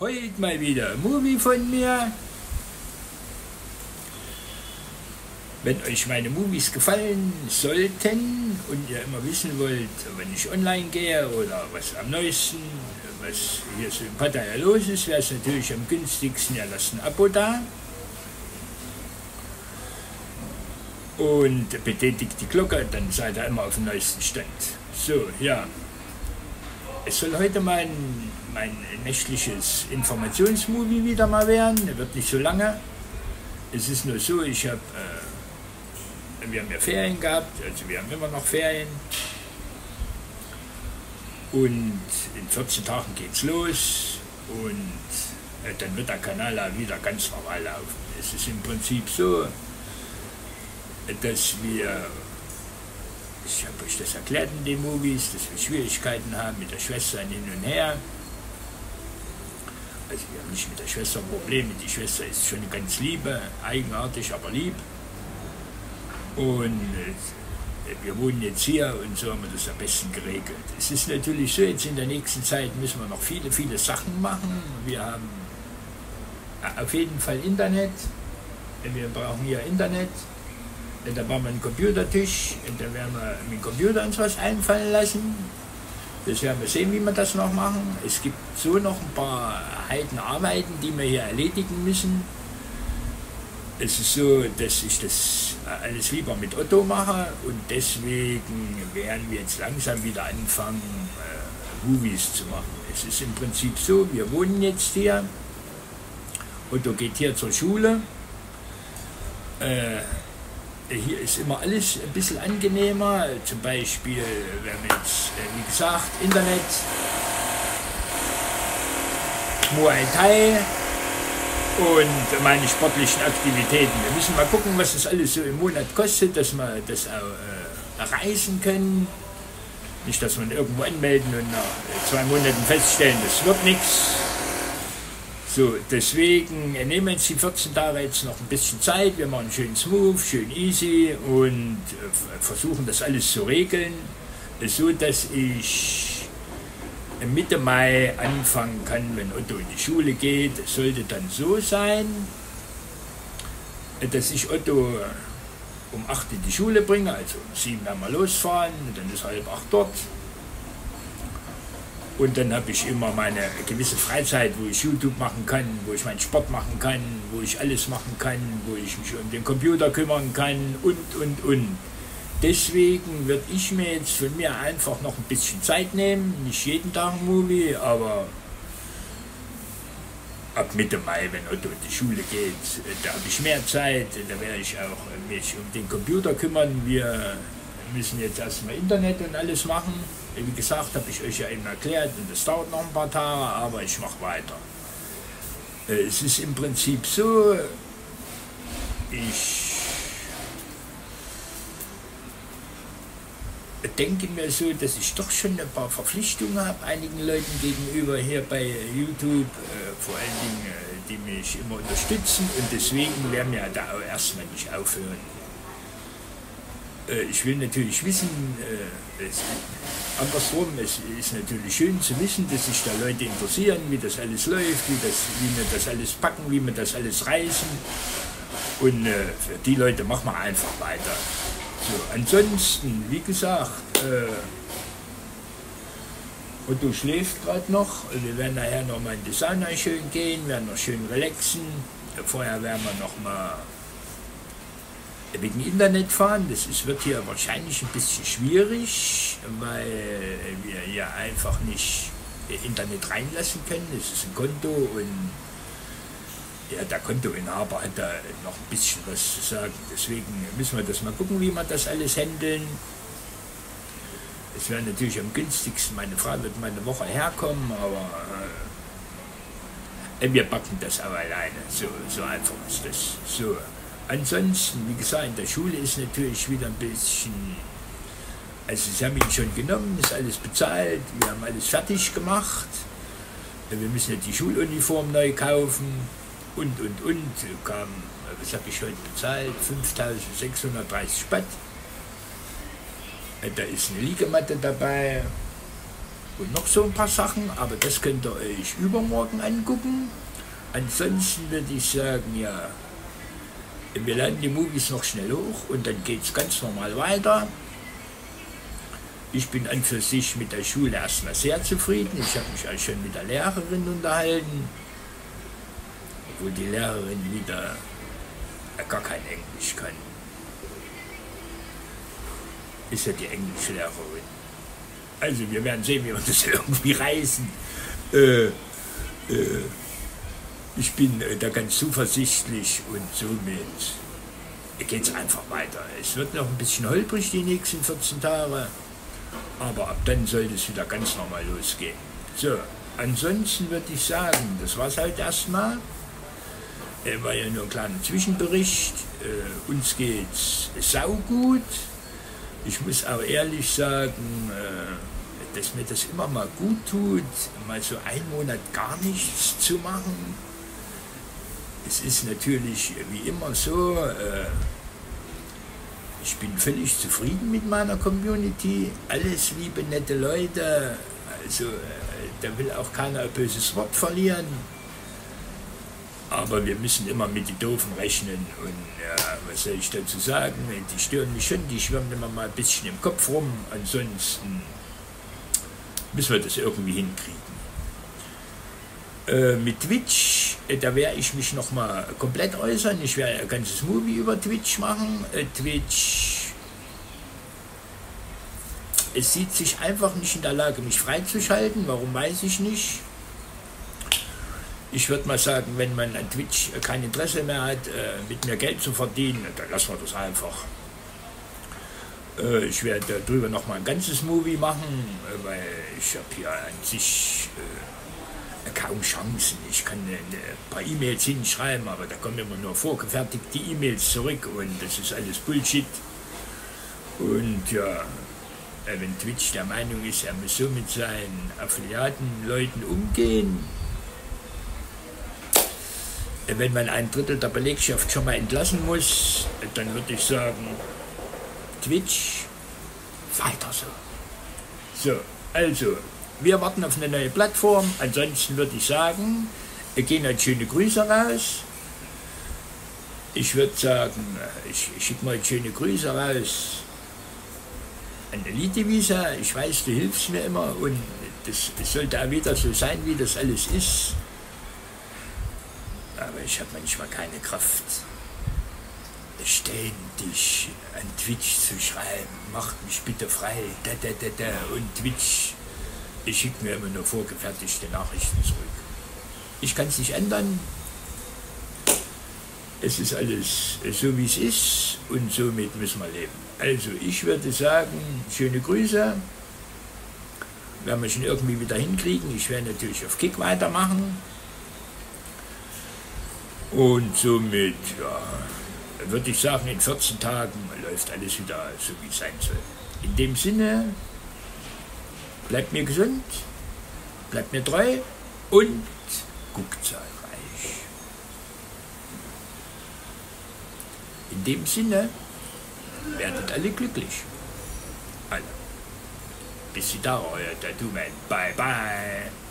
Heute mal wieder ein Movie von mir. Wenn euch meine Movies gefallen sollten und ihr immer wissen wollt, wenn ich online gehe oder was am neuesten, was hier so in Pattaya los ist, wäre es natürlich am günstigsten, ihr lasst ein Abo da und betätigt die Glocke, dann seid ihr immer auf dem neuesten Stand. So, ja. Es soll heute mein nächtliches Informationsmovie wieder mal werden. Er wird nicht so lange. Es ist nur so, wir haben ja Ferien gehabt, also wir haben immer noch Ferien. Und in 14 Tagen geht's los und dann wird der Kanal auch wieder ganz normal laufen. Es ist im Prinzip so, dass ich habe euch das erklärt in den Movies, dass wir Schwierigkeiten haben mit der Schwester hin und her. Also wir haben nicht mit der Schwester Probleme, die Schwester ist schon eine ganz liebe, eigenartig, aber lieb. Und wir wohnen jetzt hier und so haben wir das am besten geregelt. Es ist natürlich so, jetzt in der nächsten Zeit müssen wir noch viele Sachen machen. Wir haben auf jeden Fall Internet, wir brauchen hier Internet. Da bauen wir einen Computertisch, da werden wir mit dem Computer uns was einfallen lassen. Das werden wir sehen, wie wir das noch machen. Es gibt so noch ein paar Heidenarbeiten, die wir hier erledigen müssen. Es ist so, dass ich das alles lieber mit Otto mache und deswegen werden wir jetzt langsam wieder anfangen, Movies zu machen. Es ist im Prinzip so, wir wohnen jetzt hier, Otto geht hier zur Schule. Hier ist immer alles ein bisschen angenehmer, zum Beispiel, wir haben jetzt, wie gesagt, Internet, Muay Thai und meine sportlichen Aktivitäten. Wir müssen mal gucken, was das alles so im Monat kostet, dass wir das auch erreichen können. Nicht, dass wir irgendwo anmelden und nach 2 Monaten feststellen, das wird nichts. So, deswegen nehmen wir jetzt die 14 Tage jetzt noch ein bisschen Zeit, wir machen schön smooth, schön easy und versuchen das alles zu regeln, so dass ich Mitte Mai anfangen kann, wenn Otto in die Schule geht. Es sollte dann so sein, dass ich Otto um 8 in die Schule bringe, also um 7 werden wir losfahren, und dann ist 7:30 dort. Und dann habe ich immer meine gewisse Freizeit, wo ich YouTube machen kann, wo ich meinen Sport machen kann, wo ich alles machen kann, wo ich mich um den Computer kümmern kann und. Deswegen würde ich mir jetzt von mir einfach noch ein bisschen Zeit nehmen, nicht jeden Tag ein Movie, aber ab Mitte Mai, wenn Otto in die Schule geht, da habe ich mehr Zeit, da werde ich auch mich um den Computer kümmern. Wir müssen jetzt erstmal Internet und alles machen. Wie gesagt, habe ich euch ja eben erklärt und das dauert noch ein paar Tage, aber ich mache weiter. Es ist im Prinzip so, ich denke mir so, dass ich doch schon ein paar Verpflichtungen habe, einigen Leuten gegenüber hier bei YouTube, vor allen Dingen, die mich immer unterstützen, und deswegen werden wir da auch erstmal nicht aufhören. Ich will natürlich wissen, andersrum, es ist natürlich schön zu wissen, dass sich da Leute interessieren, wie das alles läuft, wie wir das alles packen, wie wir das alles reißen. Und für die Leute machen wir einfach weiter. So, ansonsten, wie gesagt, Otto schläft gerade noch. Wir werden nachher noch mal in die Sauna schön gehen, werden noch schön relaxen. Vorher werden wir noch mal wegen Internet fahren. Das wird hier wahrscheinlich ein bisschen schwierig, weil wir hier einfach nicht Internet reinlassen können. Das ist ein Konto und ja, der Kontoinhaber hat da noch ein bisschen was zu sagen. Deswegen müssen wir das mal gucken, wie wir das alles handeln. Es wäre natürlich am günstigsten, meine Frau wird mal eine Woche herkommen, aber wir packen das auch alleine. So einfach ist das. So. Ansonsten, wie gesagt, in der Schule ist natürlich wieder ein bisschen, also sie haben ihn schon genommen, ist alles bezahlt, wir haben alles fertig gemacht, wir müssen jetzt die Schuluniform neu kaufen und, was habe ich heute bezahlt, 5.630 Baht, da ist eine Liegematte dabei, und noch so ein paar Sachen, aber das könnt ihr euch übermorgen angucken. Ansonsten würde ich sagen, ja, wir laden die Movies noch schnell hoch und dann geht es ganz normal weiter. Ich bin an für sich mit der Schule erstmal sehr zufrieden. Ich habe mich auch schon mit der Lehrerin unterhalten, wo die Lehrerin wieder gar kein Englisch kann. Ist ja die Englischlehrerin. Also wir werden sehen, wie wir das irgendwie reißen. Ich bin da ganz zuversichtlich und somit geht es einfach weiter. Es wird noch ein bisschen holprig die nächsten 14 Tage, aber ab dann sollte es wieder ganz normal losgehen. So, ansonsten würde ich sagen, das war es halt erstmal. War ja nur ein kleiner Zwischenbericht. Uns geht's saugut. Ich muss auch ehrlich sagen, dass mir das immer mal gut tut, mal so einen Monat gar nichts zu machen. Es ist natürlich wie immer so, ich bin völlig zufrieden mit meiner Community, alles liebe, nette Leute, also da will auch keiner ein böses Wort verlieren. Aber wir müssen immer mit den Doofen rechnen und ja, was soll ich dazu sagen, die stören mich schon, die schwirren immer mal ein bisschen im Kopf rum, ansonsten müssen wir das irgendwie hinkriegen. Mit Twitch, da werde ich mich nochmal komplett äußern, ich werde ein ganzes Movie über Twitch machen. Twitch, es sieht sich einfach nicht in der Lage, mich freizuschalten, warum weiß ich nicht. Ich würde mal sagen, wenn man an Twitch kein Interesse mehr hat, mit mir Geld zu verdienen, dann lassen wir das einfach. Ich werde darüber nochmal ein ganzes Movie machen, weil ich habe hier an sich kaum Chancen. Ich kann ein paar E-Mails hinschreiben, aber da kommen immer nur vorgefertigte E-Mails zurück und das ist alles Bullshit. Und ja, wenn Twitch der Meinung ist, er muss so mit seinen Affiliatenleuten umgehen, wenn man ein Drittel der Belegschaft schon mal entlassen muss, dann würde ich sagen, Twitch, weiter so. So, also, wir warten auf eine neue Plattform. Ansonsten würde ich sagen, gehen halt schöne Grüße raus. Ich würde sagen, ich schicke mal schöne Grüße raus an Elite-Visa. Ich weiß, du hilfst mir immer und das sollte auch wieder so sein, wie das alles ist. Aber ich habe manchmal keine Kraft, ständig an Twitch zu schreiben, macht mich bitte frei, und Twitch, ich schicke mir immer nur vorgefertigte Nachrichten zurück. Ich kann es nicht ändern, es ist alles so wie es ist und somit müssen wir leben. Also ich würde sagen, schöne Grüße, werden wir schon irgendwie wieder hinkriegen, ich werde natürlich auf Kick weitermachen. Und somit, ja, würde ich sagen, in 14 Tagen läuft alles wieder so, wie es sein soll. In dem Sinne, bleibt mir gesund, bleibt mir treu und guckt zahlreich. In dem Sinne, werdet alle glücklich. Alle. Bis die Tage, euer Tattoo-Man. Bye, bye.